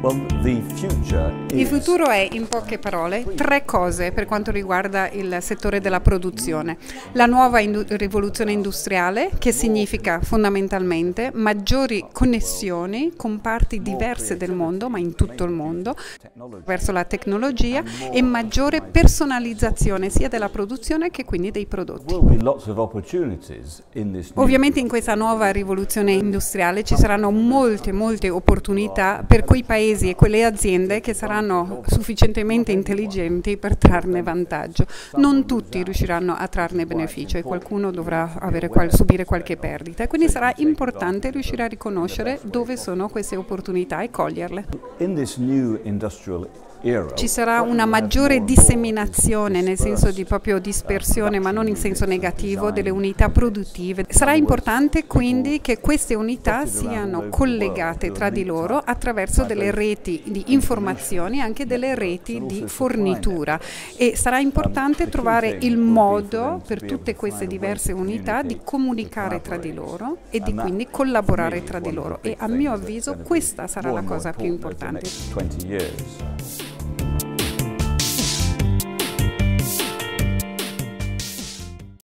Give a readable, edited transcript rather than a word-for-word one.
Il futuro è, in poche parole, tre cose per quanto riguarda il settore della produzione. La nuova rivoluzione industriale, che significa fondamentalmente maggiori connessioni con parti diverse del mondo, ma in tutto il mondo, verso la tecnologia, e maggiore personalizzazione sia della produzione che quindi dei prodotti. Ovviamente in questa nuova rivoluzione industriale ci saranno molte opportunità per quei paesi e quelle aziende che saranno sufficientemente intelligenti per trarne vantaggio. Non tutti riusciranno a trarne beneficio e qualcuno dovrà subire qualche perdita, quindi sarà importante riuscire a riconoscere dove sono queste opportunità e coglierle. Ci sarà una maggiore disseminazione, nel senso di proprio dispersione, ma non in senso negativo, delle unità produttive. Sarà importante quindi che queste unità siano collegate tra di loro attraverso delle reti di informazioni, anche delle reti di fornitura, e sarà importante trovare il modo per tutte queste diverse unità di comunicare tra di loro e di quindi collaborare tra di loro, e a mio avviso questa sarà la cosa più importante.